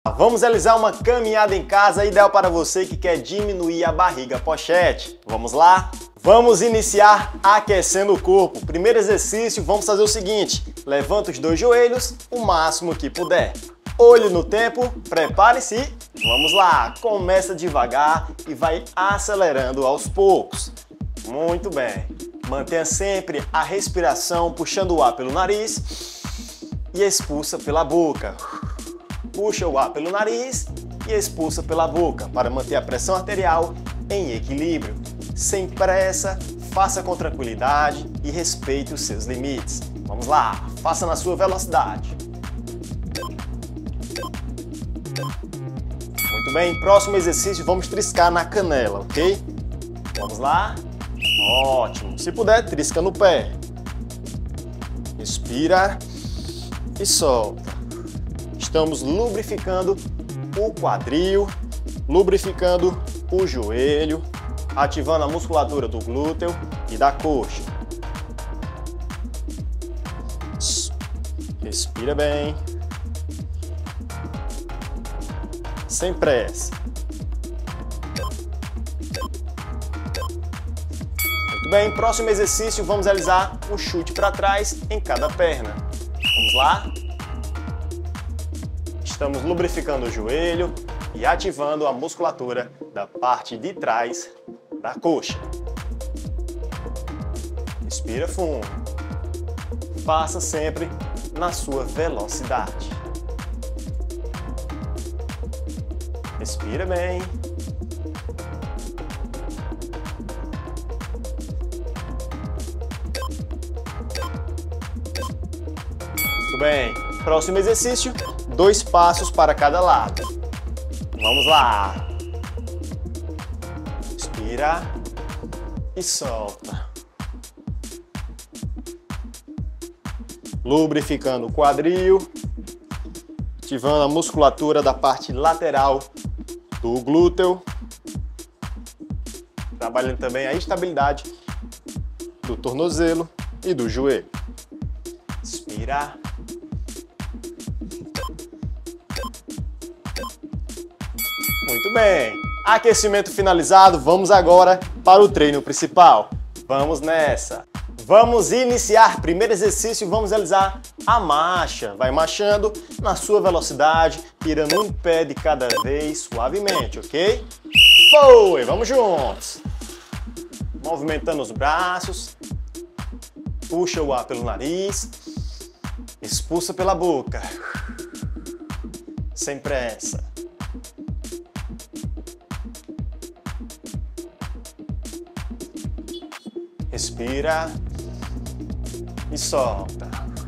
Vamos realizar uma caminhada em casa ideal para você que quer diminuir a barriga pochete. Vamos lá? Vamos iniciar aquecendo o corpo. Primeiro exercício, vamos fazer o seguinte: levanta os dois joelhos o máximo que puder. Olho no tempo, prepare-se e vamos lá. Começa devagar e vai acelerando aos poucos. Muito bem. Mantenha sempre a respiração puxando o ar pelo nariz e expulsa pela boca. Puxa o ar pelo nariz e expulsa pela boca para manter a pressão arterial em equilíbrio. Sem pressa, faça com tranquilidade e respeite os seus limites. Vamos lá, faça na sua velocidade. Muito bem, próximo exercício, vamos triscar na canela, ok? Vamos lá. Ótimo. Se puder, trisca no pé. Inspira e solta. Estamos lubrificando o quadril, lubrificando o joelho, ativando a musculatura do glúteo e da coxa. Respira bem. Sem pressa. Muito bem, próximo exercício, vamos realizar um chute para trás em cada perna. Vamos lá? Estamos lubrificando o joelho e ativando a musculatura da parte de trás da coxa. Respira fundo. Faça sempre na sua velocidade. Respira bem. Muito bem. Próximo exercício, 2 passos para cada lado. Vamos lá. Inspira e solta. Lubrificando o quadril, ativando a musculatura da parte lateral do glúteo, trabalhando também a estabilidade do tornozelo e do joelho. Inspira. Muito bem, aquecimento finalizado, vamos agora para o treino principal. Vamos nessa! Vamos iniciar, primeiro exercício, vamos realizar a marcha. Vai marchando na sua velocidade, tirando um pé de cada vez, suavemente, ok? Foi, vamos juntos! Movimentando os braços, puxa o ar pelo nariz, expulsa pela boca, sem pressa. Respira e solta.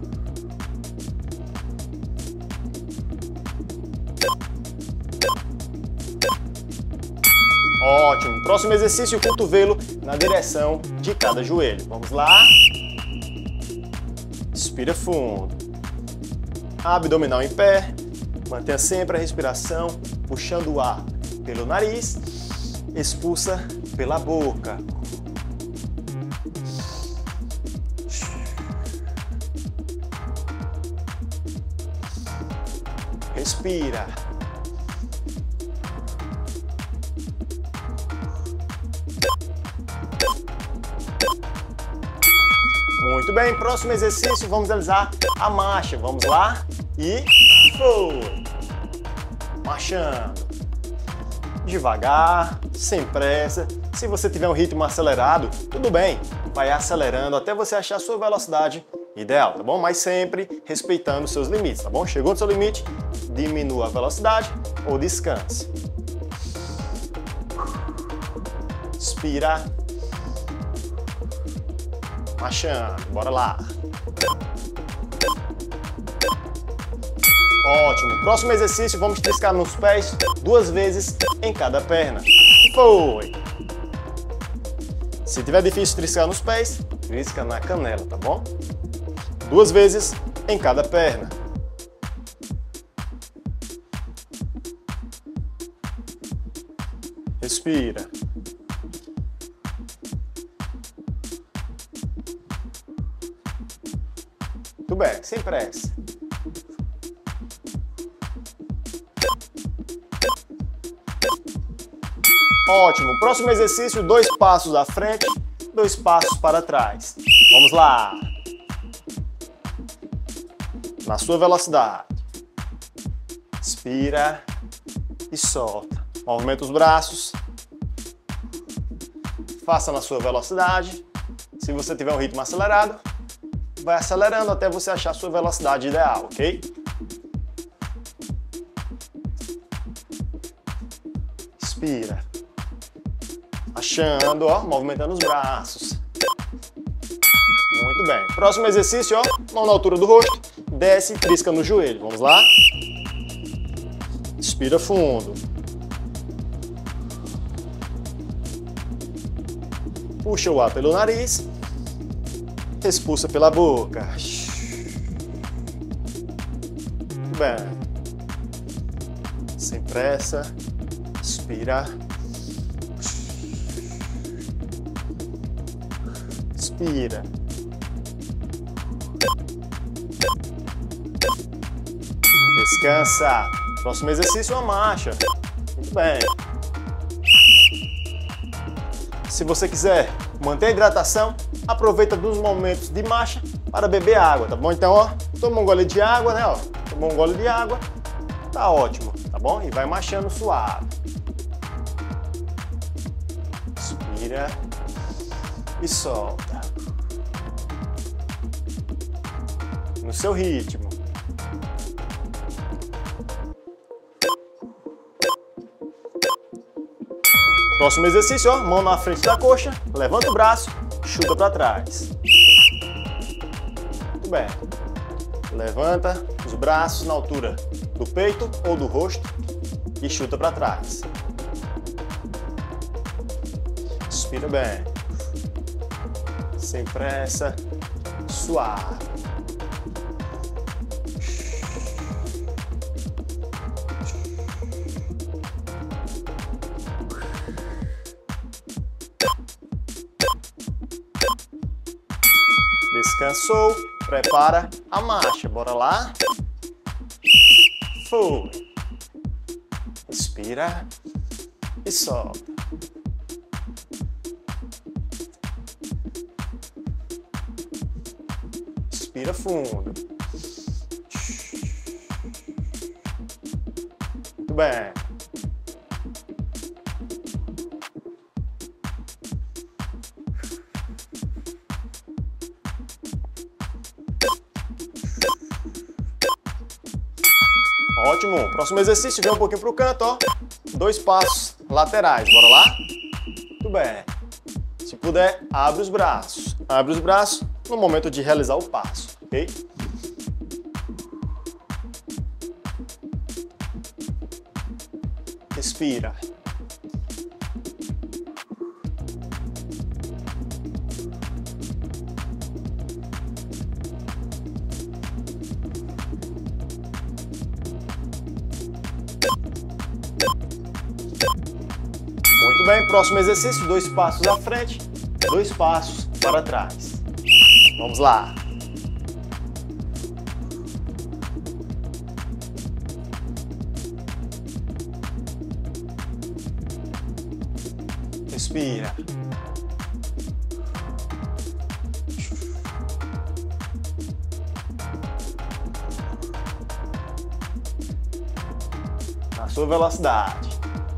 Ótimo. Próximo exercício, cotovelo na direção de cada joelho. Vamos lá. Inspira fundo. Abdominal em pé. Mantenha sempre a respiração, puxando o ar pelo nariz. Expulsa pela boca. Respira. Muito bem, próximo exercício, vamos realizar a marcha. Vamos lá e foi. Marchando. Devagar, sem pressa. Se você tiver um ritmo acelerado, tudo bem. Vai acelerando até você achar a sua velocidade ideal, tá bom? Mas sempre respeitando os seus limites, tá bom? Chegou no seu limite, diminua a velocidade ou descanse. Inspira. Marchando, bora lá. Ótimo. Próximo exercício, vamos triscar nos pés 2 vezes em cada perna. Foi. Se tiver difícil triscar nos pés, trisca na canela, tá bom? 2 vezes em cada perna. Respira. Muito bem, sem pressa. Ótimo. Próximo exercício, 2 passos à frente, 2 passos para trás. Vamos lá. Na sua velocidade. Inspira e solta. Movimenta os braços. Faça na sua velocidade. Se você tiver um ritmo acelerado, vai acelerando até você achar a sua velocidade ideal, ok? Inspira. Achando, ó, movimentando os braços. Muito bem. Próximo exercício, ó, mão na altura do rosto, desce e trisca no joelho. Vamos lá? Inspira fundo. Puxa o ar pelo nariz, expulsa pela boca. Muito bem. Sem pressa, inspira. Inspira. Descansa. Próximo exercício é uma marcha. Muito bem. Se você quiser manter a hidratação, aproveita dos momentos de marcha para beber água, tá bom? Então, ó, toma um gole de água, né, ó. Toma um gole de água, tá ótimo, tá bom? E vai marchando suave. Inspira e solta. No seu ritmo. Próximo exercício, ó, mão na frente da coxa, levanta o braço, chuta para trás. Muito bem. Levanta os braços na altura do peito ou do rosto e chuta para trás. Inspira bem. Sem pressa, suave. Descansou, prepara a marcha. Bora lá. Foi. Inspira e solta. Inspira fundo. Muito bem. Ótimo. Próximo exercício, vem um pouquinho para o canto, ó. 2 passos laterais. Bora lá? Muito bem. Se puder, abre os braços. Abre os braços no momento de realizar o passo, ok? Respira. Muito bem, próximo exercício, 2 passos à frente, 2 passos para trás. Vamos lá. Respira. Na sua velocidade.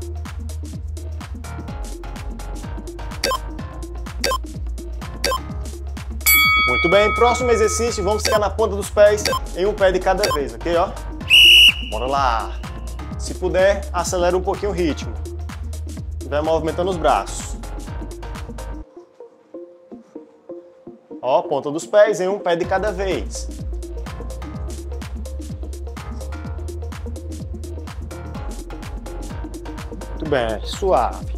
Muito bem, próximo exercício, vamos ficar na ponta dos pés em um pé de cada vez, ok? Ó? Bora lá. Se puder, acelera um pouquinho o ritmo. Vai movimentando os braços. Ó, ponta dos pés em um pé de cada vez. Muito bem, suave.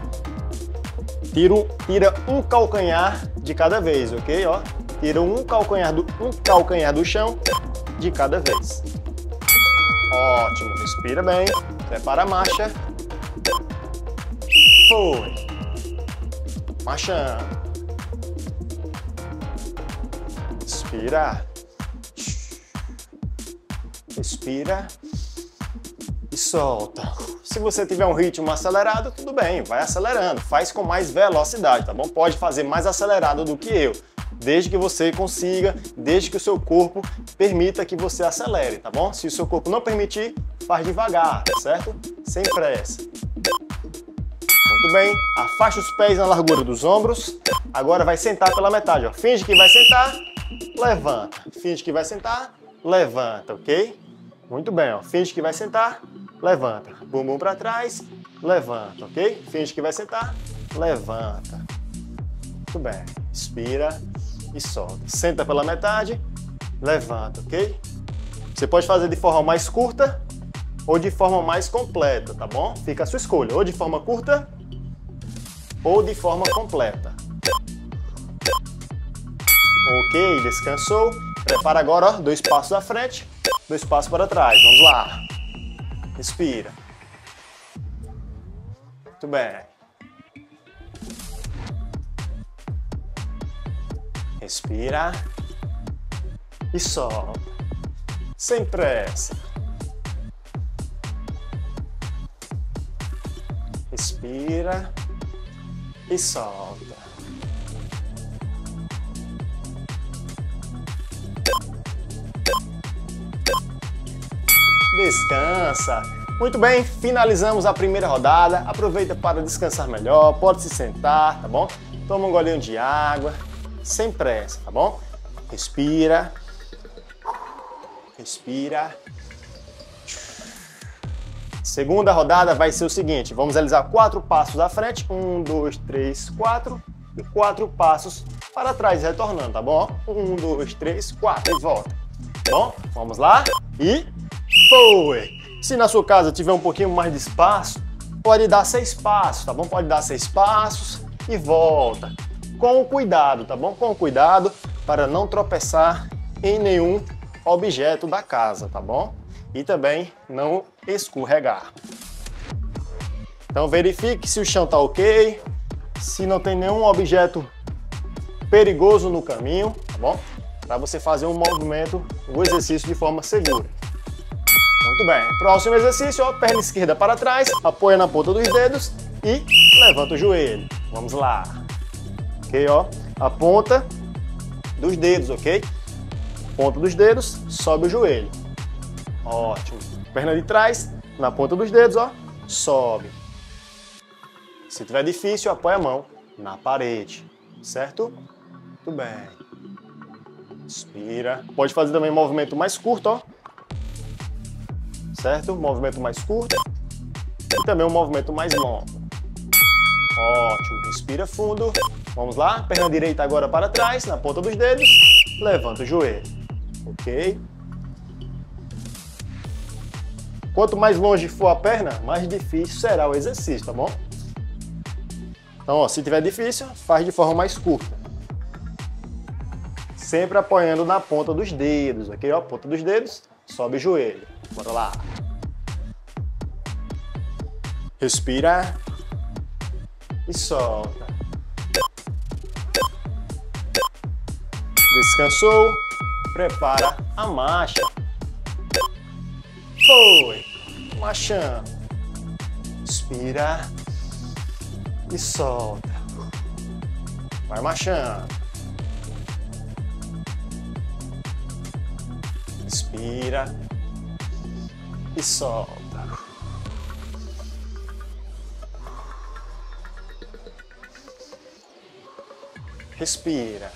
Tira um calcanhar de cada vez, ok? Ó, tira um calcanhar do chão de cada vez. Ótimo, respira bem, prepara a marcha. Foi. Marchando. Inspira. Respira. E solta. Se você tiver um ritmo acelerado, tudo bem, vai acelerando, faz com mais velocidade, tá bom? Pode fazer mais acelerado do que eu, desde que você consiga, desde que o seu corpo permita que você acelere, tá bom? Se o seu corpo não permitir, faz devagar, certo? Sem pressa. Muito bem, afasta os pés na largura dos ombros. Agora vai sentar pela metade, ó. Finge que vai sentar, levanta. Finge que vai sentar, levanta, ok? Muito bem, ó. Finge que vai sentar, levanta. Bumbum para trás, levanta, ok? Finge que vai sentar, levanta. Muito bem. Inspira e solta. Senta pela metade, levanta, ok? Você pode fazer de forma mais curta ou de forma mais completa, tá bom? Fica a sua escolha, ou de forma curta ou de forma completa. Ok, descansou. Prepara agora, ó, 2 passos à frente, 2 passos para trás. Vamos lá. Respira. Muito bem. Respira e solta. Sem pressa. Respira e solta. Descansa. Muito bem, finalizamos a primeira rodada. Aproveita para descansar melhor, pode se sentar, tá bom? Toma um golinho de água, sem pressa, tá bom? Respira. Respira. Segunda rodada vai ser o seguinte, vamos realizar 4 passos à frente, 1, 2, 3, 4, e 4 passos para trás, retornando, tá bom? 1, 2, 3, 4 e volta. Tá bom? Vamos lá e foi! Se na sua casa tiver um pouquinho mais de espaço, pode dar 6 passos, tá bom? Pode dar 6 passos e volta. Com cuidado, tá bom? Com cuidado para não tropeçar em nenhum objeto da casa, tá bom? E também não escorregar. Então verifique se o chão tá ok, se não tem nenhum objeto perigoso no caminho, tá bom? Para você fazer um movimento, um exercício de forma segura. Muito bem. Próximo exercício, ó, perna esquerda para trás, apoia na ponta dos dedos e levanta o joelho. Vamos lá. Ok, ó. A ponta dos dedos, ok? Ponta dos dedos, sobe o joelho. Ótimo. Perna de trás, na ponta dos dedos, ó, sobe. Se tiver difícil, apoia a mão na parede, certo? Muito bem. Inspira. Pode fazer também um movimento mais curto, ó. Certo? Um movimento mais curto. E também um movimento mais longo. Ótimo. Respira fundo. Vamos lá. Perna direita agora para trás, na ponta dos dedos. Levanta o joelho. Ok? Quanto mais longe for a perna, mais difícil será o exercício, tá bom? Então, ó, se tiver difícil, faz de forma mais curta. Sempre apoiando na ponta dos dedos, ok? Ó, ponta dos dedos, sobe o joelho. Bora lá. Respira e solta. Descansou, prepara a marcha. Foi, marchando. Inspira e solta. Vai marchando. Inspira e solta. Respira.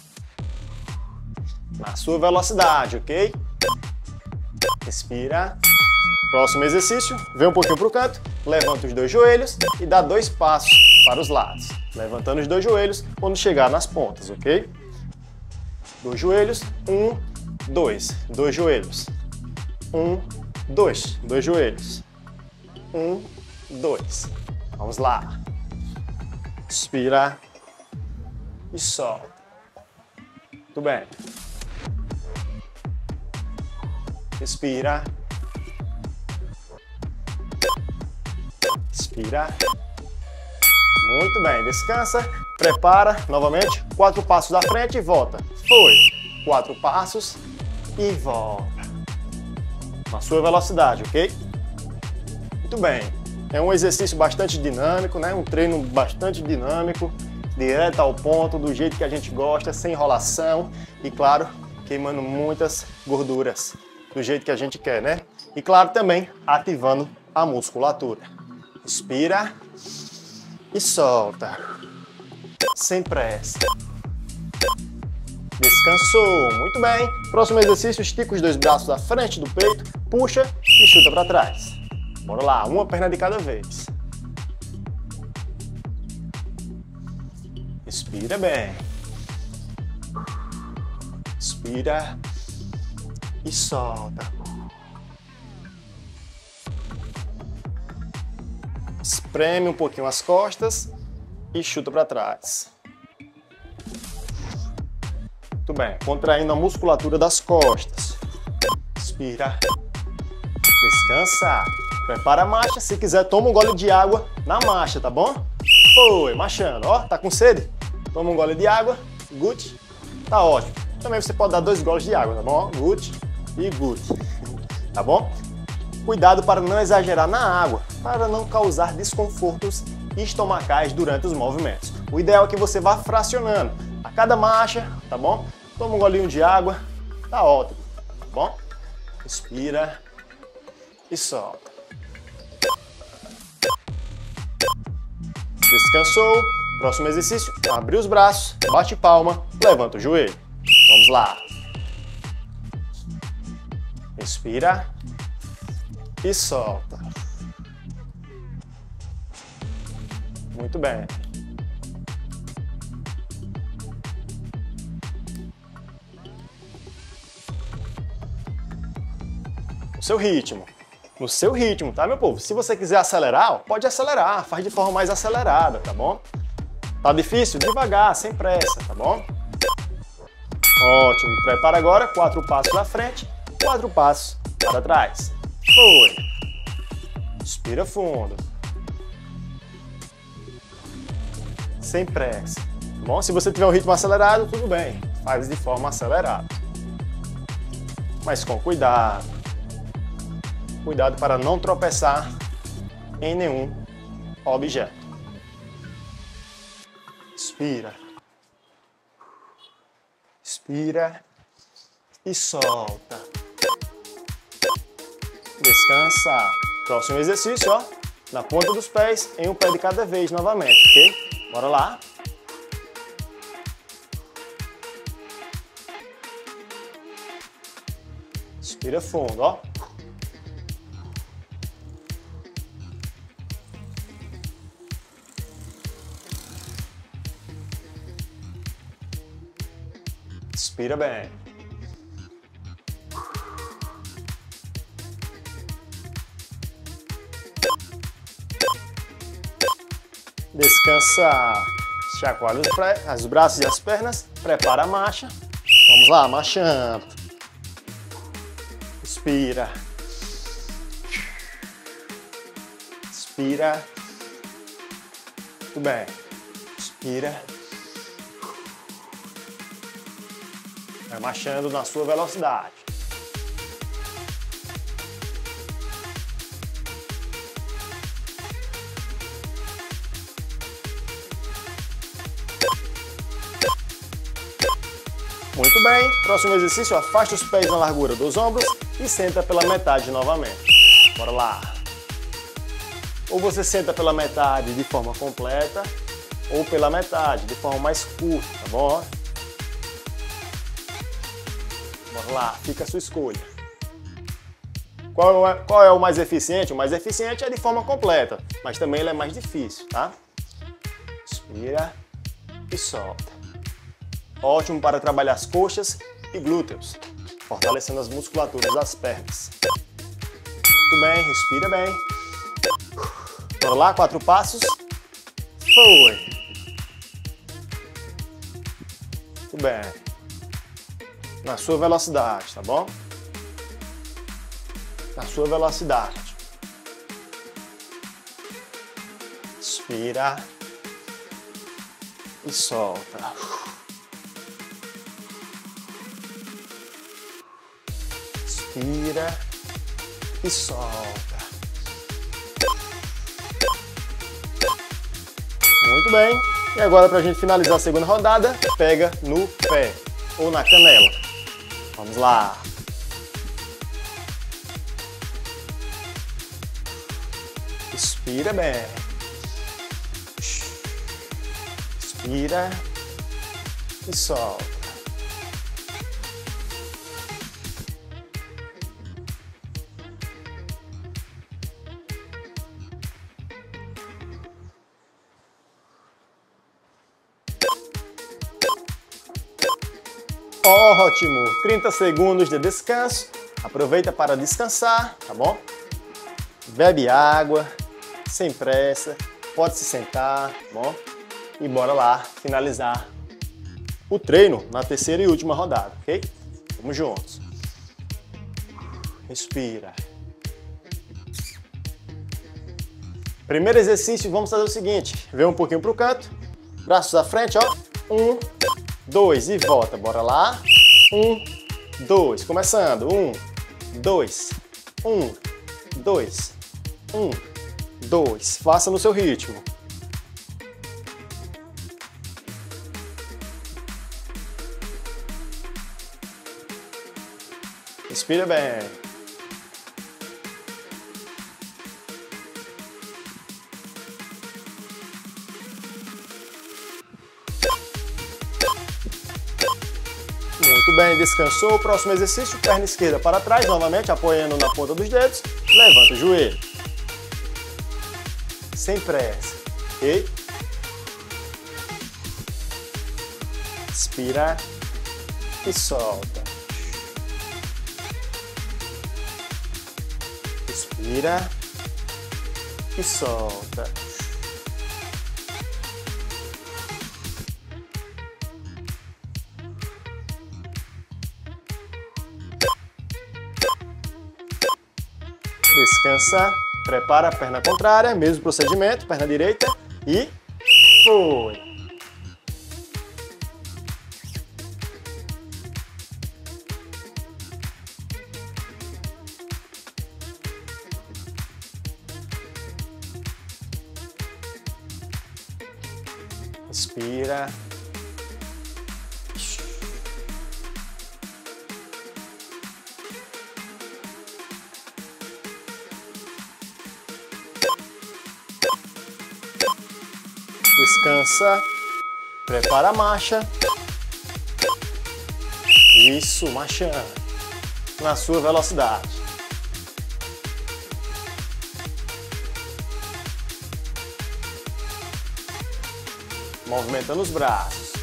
Na sua velocidade, ok? Respira. Próximo exercício, vem um pouquinho para o canto, levanta os 2 joelhos e dá 2 passos para os lados. Levantando os 2 joelhos quando chegar nas pontas, ok? 2 joelhos, 1, 2. 2 joelhos. 1, 2. 2 joelhos. 1, 2. Vamos lá. Inspira e solta. Muito bem. Respira. Inspira. Muito bem, descansa. Prepara, novamente, 4 passos à frente e volta. Foi. 4 passos e volta. Na sua velocidade, ok? Muito bem. É um exercício bastante dinâmico, né? Um treino bastante dinâmico, direto ao ponto, do jeito que a gente gosta, sem enrolação e, claro, queimando muitas gorduras, do jeito que a gente quer, né? E, claro, também ativando a musculatura. Inspira e solta, sem pressa. Descansou, muito bem. Próximo exercício, estica os dois braços à frente do peito, puxa e chuta para trás. Bora lá, uma perna de cada vez. Inspira bem. Inspira e solta. Espreme um pouquinho as costas e chuta para trás. Muito bem, contraindo a musculatura das costas. Inspira. Descansa. Prepara a marcha. Se quiser, toma um gole de água na marcha, tá bom? Foi, marchando. Ó, tá com sede? Toma um gole de água. Good. Tá ótimo. Também você pode dar 2 goles de água, tá bom? Good e good. Tá bom? Cuidado para não exagerar na água, para não causar desconfortos estomacais durante os movimentos. O ideal é que você vá fracionando a cada marcha, tá bom? Toma um golinho de água, tá ótimo, tá bom? Inspira e solta. Descansou. Próximo exercício, abre os braços, bate palma, levanta o joelho. Vamos lá. Inspira e solta. Muito bem. No seu ritmo, tá, meu povo? Se você quiser acelerar, ó, pode acelerar, faz de forma mais acelerada, tá bom? Tá difícil? Devagar, sem pressa, tá bom? Ótimo. Prepara agora, 4 passos para frente, 4 passos para trás. Foi. Inspira fundo. Sem pressa. Tá bom? Se você tiver um ritmo acelerado, tudo bem. Faz de forma acelerada. Mas com cuidado. Cuidado para não tropeçar em nenhum objeto. Inspira. Inspira e solta. Descansa. Próximo exercício, ó. Na ponta dos pés, em um pé de cada vez novamente, ok? Bora lá. Inspira fundo, ó. Inspira bem. Descansa. Chacoalha os braços e as pernas. Prepara a marcha. Vamos lá, marchando. Inspira. Inspira. Muito bem. Inspira. Vai marchando na sua velocidade. Muito bem. Próximo exercício, afasta os pés na largura dos ombros e senta pela metade novamente. Bora lá. Ou você senta pela metade de forma completa, ou pela metade de forma mais curta, tá bom? Bora lá, fica a sua escolha. Qual é o mais eficiente? O mais eficiente é de forma completa, mas também ele é mais difícil, tá? Inspira e solta. Ótimo para trabalhar as coxas e glúteos, fortalecendo as musculaturas das pernas. Muito bem, respira bem. Bora lá, 4 passos. Foi. Muito bem. Na sua velocidade, tá bom? Na sua velocidade. Inspira e solta. Inspira e solta. Muito bem. E agora, para a gente finalizar a segunda rodada, pega no pé ou na canela. Vamos lá. Inspira bem. Inspira e solta. Ótimo! 30 segundos de descanso. Aproveita para descansar, tá bom? Bebe água, sem pressa, pode se sentar, tá bom? E bora lá finalizar o treino na terceira e última rodada, ok? Vamos juntos. Respira. Primeiro exercício, vamos fazer o seguinte. Vem um pouquinho pro canto, braços à frente, ó. 1, 2 e volta. Bora lá. 1, 2. Começando. 1, 2, 1, 2, 1, 2. Faça no seu ritmo. Respira bem. Muito bem, descansou. Próximo exercício, perna esquerda para trás, novamente apoiando na ponta dos dedos. Levanta o joelho. Sem pressa, ok? Inspira e solta. Inspira e solta. Descansa, prepara a perna contrária, mesmo procedimento, perna direita e foi. Respira. Descansa, prepara a marcha. Isso, marchando na sua velocidade. Movimentando os braços.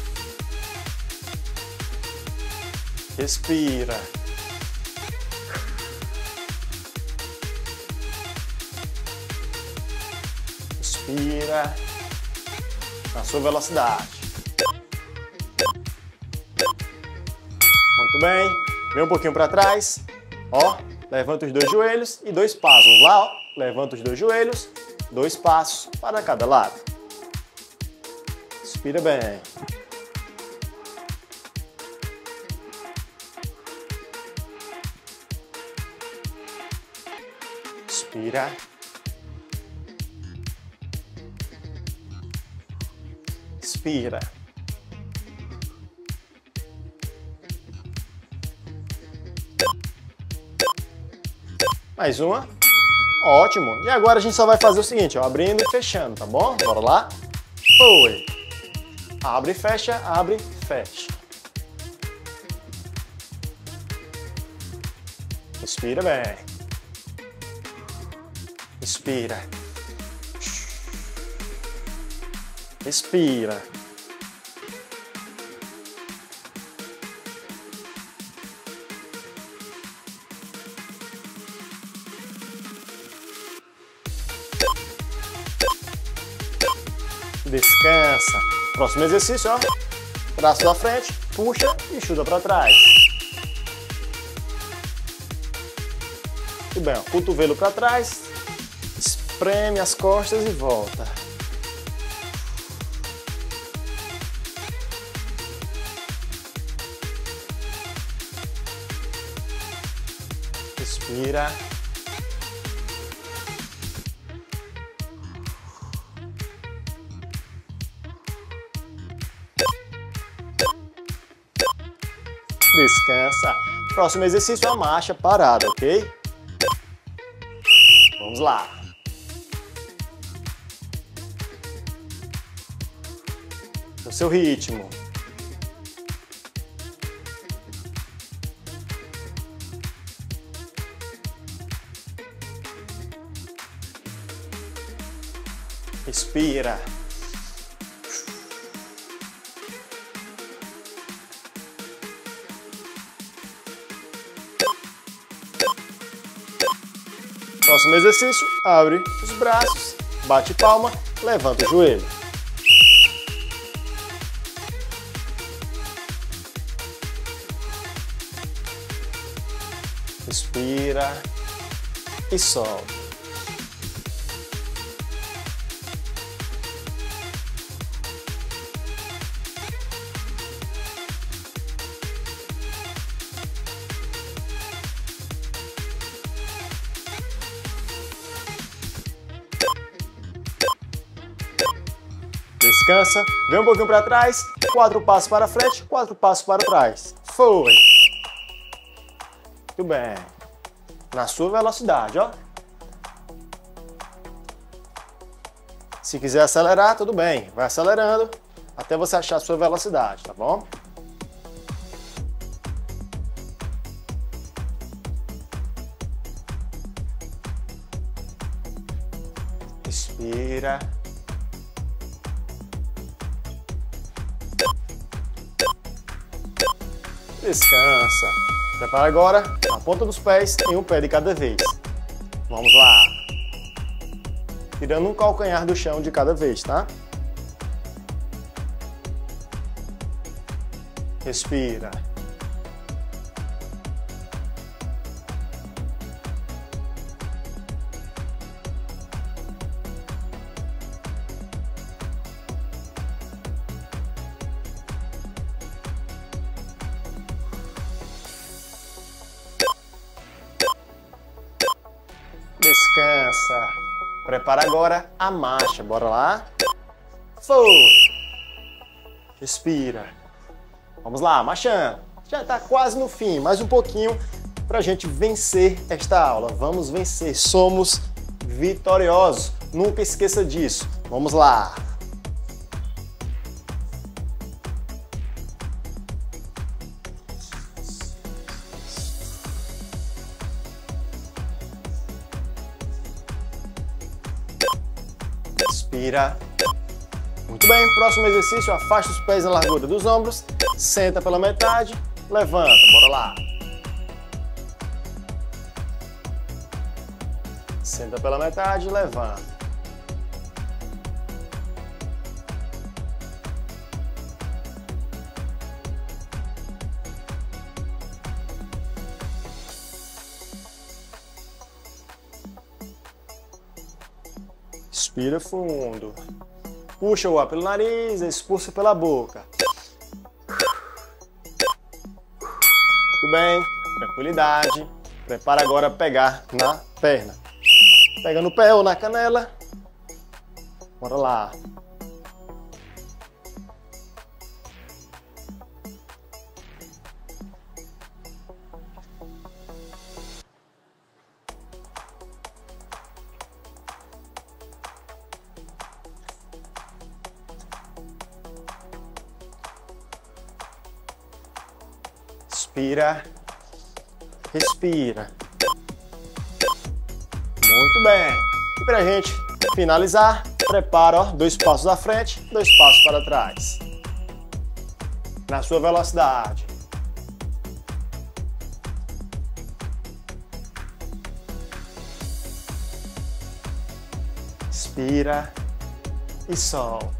Respira. Respira. Na sua velocidade. Muito bem. Vem um pouquinho para trás. Ó, levanta os dois joelhos e dois passos. Vamos lá, ó. Levanta os dois joelhos, dois passos para cada lado. Respira bem. Respira. Respira. Mais uma. Ótimo. E agora a gente só vai fazer o seguinte, ó, abrindo e fechando, tá bom? Bora lá. Foi. Abre e fecha, abre e fecha. Respira bem. Respira. Respira. Descansa. Próximo exercício, ó. Braço à frente, puxa e chuta para trás. Muito bem, ó. Cotovelo para trás, espreme as costas e volta. Respira. Descansa. Próximo exercício, a marcha parada, ok? Vamos lá. No seu ritmo. Respira. Próximo exercício, abre os braços, bate palma, levanta o joelho. Respira e solta. Descansa, vem um pouquinho para trás, 4 passos para frente, 4 passos para trás. Foi! Muito bem. Na sua velocidade, ó. Se quiser acelerar, tudo bem. Vai acelerando até você achar a sua velocidade, tá bom? Respira. Descansa. Prepara agora a ponta dos pés em um pé de cada vez. Vamos lá. Tirando um calcanhar do chão de cada vez, tá? Respira. Descansa. Prepara agora a marcha. Bora lá. Foi. Respira. Vamos lá, marchando. Já está quase no fim. Mais um pouquinho para a gente vencer esta aula. Vamos vencer. Somos vitoriosos. Nunca esqueça disso. Vamos lá. Respira. Muito bem, próximo exercício, afasta os pés na largura dos ombros, senta pela metade, levanta, bora lá. Senta pela metade, levanta. Respira fundo. Puxa o ar pelo nariz, expulsa pela boca. Muito bem, tranquilidade. Prepara agora pegar na perna. Pega no pé ou na canela. Bora lá. Respira, respira. Muito bem. E pra gente finalizar, prepara, ó, 2 passos à frente, 2 passos para trás. Na sua velocidade. Respira e solta.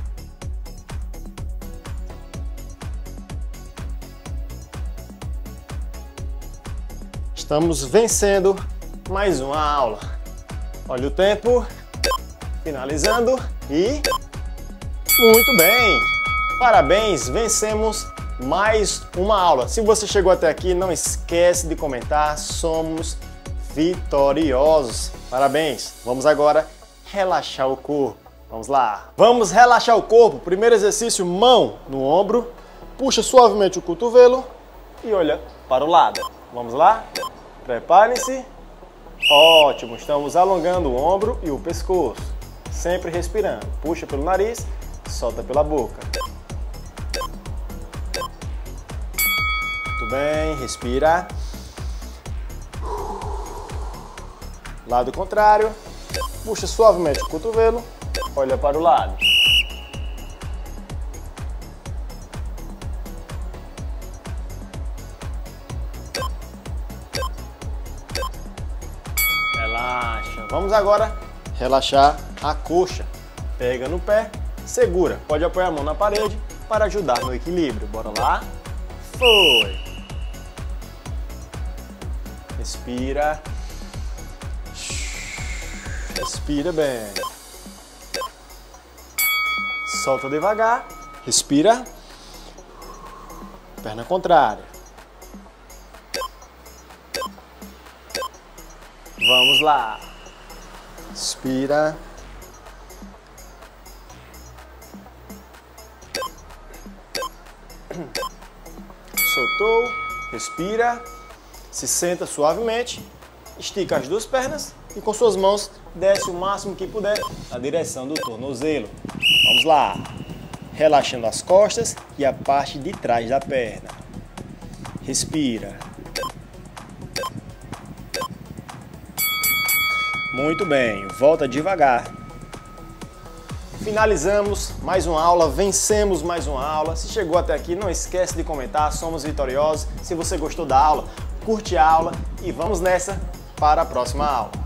Estamos vencendo mais uma aula. Olha o tempo, finalizando e muito bem! Parabéns, vencemos mais uma aula. Se você chegou até aqui, não esquece de comentar, somos vitoriosos. Parabéns! Vamos agora relaxar o corpo. Vamos lá! Vamos relaxar o corpo. Primeiro exercício, mão no ombro, puxa suavemente o cotovelo e olha para o lado. Vamos lá? Preparem-se. Ótimo, estamos alongando o ombro e o pescoço. Sempre respirando. Puxa pelo nariz, solta pela boca. Muito bem, respira. Lado contrário. Puxa suavemente o cotovelo, olha para o lado. Relaxa. Vamos agora relaxar a coxa. Pega no pé, segura. Pode apoiar a mão na parede para ajudar no equilíbrio. Bora lá? Foi! Respira. Respira bem. Solta devagar. Respira. Perna contrária. Vamos lá. Inspira. Soltou. Respira. Se senta suavemente. Estica as duas pernas e com suas mãos desce o máximo que puder na direção do tornozelo. Vamos lá. Relaxando as costas e a parte de trás da perna. Respira. Muito bem, volta devagar. Finalizamos mais uma aula, vencemos mais uma aula. Se chegou até aqui, não esquece de comentar, somos vitoriosos. Se você gostou da aula, curte a aula e vamos nessa para a próxima aula.